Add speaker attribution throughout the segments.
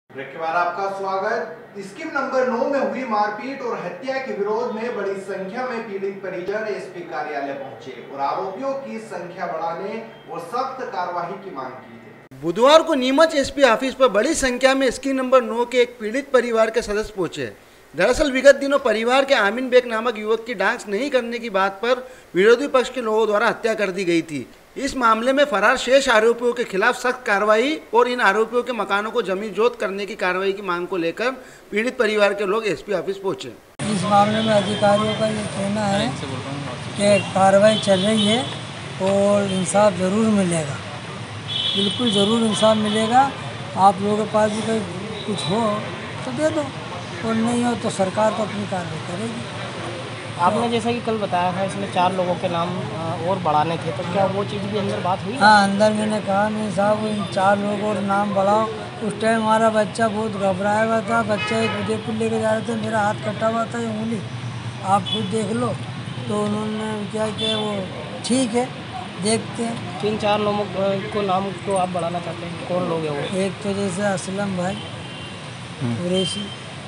Speaker 1: Break के बाद आपका स्वागत। स्कीम नंबर 9 में हुई मारपीट और हत्या के विरोध में बड़ी संख्या में पीड़ित परिजन एसपी कार्यालय पहुंचे और आरोपियों की संख्या बढ़ाने और सख्त कार्रवाई की मांग की है।
Speaker 2: बुधवार को नीमच एसपी ऑफिस पर बड़ी संख्या में स्कीम नंबर 9 के एक पीड़ित परिवार के सदस्य पहुंचे। दरअसल विगत दिनों परिवार के आमिन बेग नामक युवक की डांस नहीं करने की बात पर विरोधी पक्ष के लोगों द्वारा हत्या कर दी गई थी। इस मामले में फरार शेष आरोपियों के खिलाफ सख्त कार्रवाई और इन आरोपियों के मकानों को जमीन जोत करने की कार्रवाई की मांग को लेकर पीड़ित परिवार के लोग एसपी ऑफिस पहुंचे।
Speaker 3: इस मामले में अधिकारियों का ये कहना है कि कार्रवाई चल रही है और इंसाफ ज़रूर मिलेगा, बिल्कुल ज़रूर इंसाफ मिलेगा। आप लोगों के पास भी कोई कुछ हो तो दे दो और नहीं हो तो सरकार तो अपनी कार्रवाई करेगी।
Speaker 4: आपने जैसा कि कल बताया था इसमें 4 लोगों के नाम और बढ़ाने थे, तो क्या वो चीज़ भी अंदर बात हुई?
Speaker 3: हाँ, अंदर मैंने कहा नहीं साहब इन 4 लोगों और नाम बढ़ाओ। उस टाइम हमारा बच्चा बहुत घबराया हुआ था, बच्चा एक उदयपुर लेके जा रहे थे, मेरा हाथ कटा हुआ था, ये उंगली आप खुद देख लो। तो उन्होंने क्या किया, वो ठीक है देखते हैं।
Speaker 4: 3-4 लोगों को नाम को आप बढ़ाना चाहते हैं, कौन लोग हैं वो?
Speaker 3: एक तो जैसे असलम भाई कुरैशी,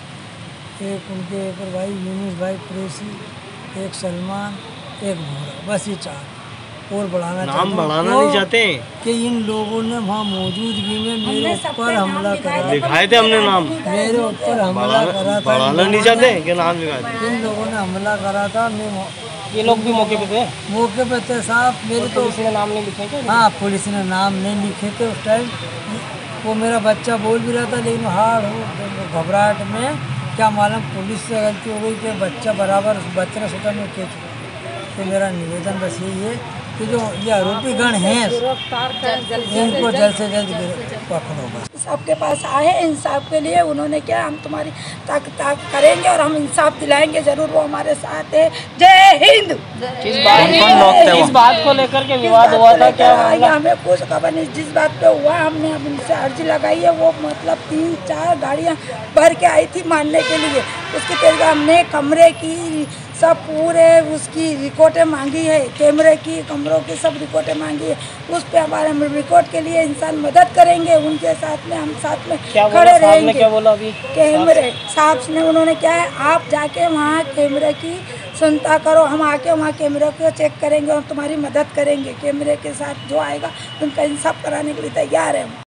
Speaker 3: एक उनके ऊपर भाई यूनुस भाई कुरैशी, एक सलमान, एक भूरा, बस ये 4 और बढ़ाना
Speaker 4: नहीं चाहते
Speaker 3: कि इन लोगों ने वहाँ मौजूदगी में मेरे ऊपर हमला करा,
Speaker 4: दिखाए थे हमने नाम,
Speaker 3: मेरे ऊपर हमला करा था।
Speaker 4: बढ़ाना नहीं चाहते कि नाम दिखाए?
Speaker 3: इन लोगों ने हमला करा था। मैं
Speaker 4: ये लोग भी मौके पे थे?
Speaker 3: मौके पे थे साहब। मेरे तो
Speaker 4: पुलिस ने नाम नहीं लिखे थे?
Speaker 3: हाँ, पुलिस ने नाम नहीं लिखे थे उस टाइम। वो मेरा बच्चा बोल भी रहा था, लेकिन हार हो घबराहट में क्या मालूम पुलिस से गलती हो गई कि बच्चा बराबर बच्चे ने सोचा में खींच। तो मेरा निवेदन बस यही है कि जो ये आरोपी गण हैं इनको जल्द से जल्द पकड़ो। बस
Speaker 5: सबके पास आए इंसाफ के लिए, उन्होंने क्या हम तुम्हारी ताक करेंगे और हम इंसाफ दिलाएंगे ज़रूर, वो हमारे साथ है। जय हिंद।
Speaker 4: किस बात को लेकर के विवाद हुआ था? क्या
Speaker 5: हमें कुछ खबर नहीं, जिस बात पे हुआ हमने अब इनसे अर्जी लगाई है। वो मतलब 3-4 गाड़ियाँ भर के आई थी मारने के लिए, उसकी तेज हमने कमरे की सब पूरे उसकी रिपोर्टें मांगी है, कैमरे की कमरों की सब रिपोर्टें मांगी है। उस पे हमारे हम रिकॉर्ड के लिए इंसान मदद करेंगे, उनके साथ में हम साथ में खड़े रहेंगे।
Speaker 4: क्या बोला अभी?
Speaker 5: कैमरे साहब ने उन्होंने क्या है, आप जाके वहाँ कैमरे की सुनता करो, हम आके वहाँ कैमरे को चेक करेंगे और तुम्हारी मदद करेंगे। कैमरे के साथ जो आएगा उनका इंसाफ कराने के लिए तैयार है।